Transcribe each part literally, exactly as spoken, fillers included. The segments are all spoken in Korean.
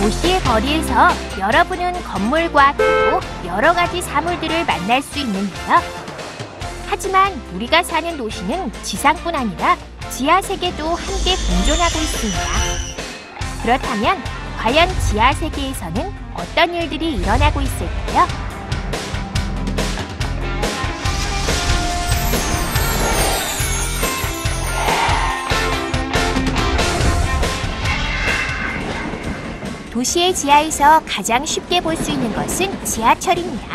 도시의 거리에서 여러분은 건물과 또 여러 가지 사물들을 만날 수 있는데요. 하지만 우리가 사는 도시는 지상뿐 아니라 지하 세계도 함께 공존하고 있습니다. 그렇다면 과연 지하 세계에서는 어떤 일들이 일어나고 있을까요? 도시의 지하에서 가장 쉽게 볼 수 있는 것은 지하철입니다.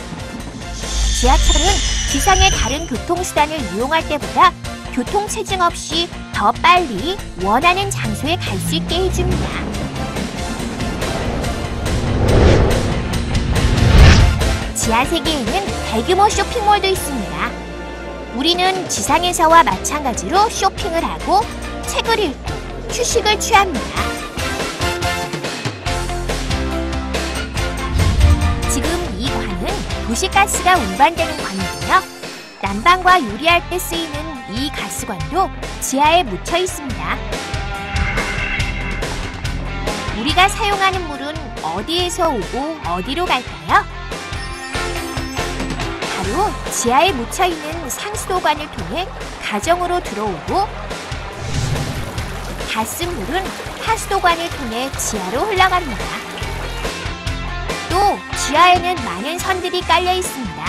지하철은 지상의 다른 교통수단을 이용할 때보다 교통체증 없이 더 빨리 원하는 장소에 갈 수 있게 해줍니다. 지하 세계에는 대규모 쇼핑몰도 있습니다. 우리는 지상에서와 마찬가지로 쇼핑을 하고 책을 읽고 휴식을 취합니다. 지금 이 관은 도시가스가 운반되는 관이고요. 난방과 요리할 때 쓰이는 이 가스관도 지하에 묻혀 있습니다. 우리가 사용하는 물은 어디에서 오고 어디로 갈까요? 바로 지하에 묻혀 있는 상수도관을 통해 가정으로 들어오고, 다 쓴 물은 하수도관을 통해 지하로 흘러갑니다. 또 지하에는 많은 선들이 깔려 있습니다.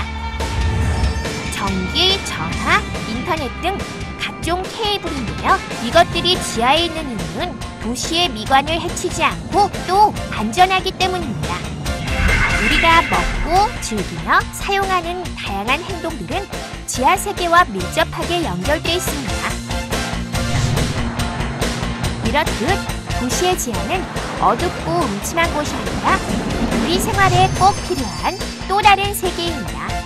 전기, 전화, 인터넷 등 각종 케이블인데요. 이것들이 지하에 있는 이유는 도시의 미관을 해치지 않고 또 안전하기 때문입니다. 우리가 먹고 즐기며 사용하는 다양한 행동들은 지하 세계와 밀접하게 연결되어 있습니다. 이렇듯 도시의 지하는 어둡고 음침한 곳이 아니라 우리 생활에 꼭 필요한 또 다른 세계입니다.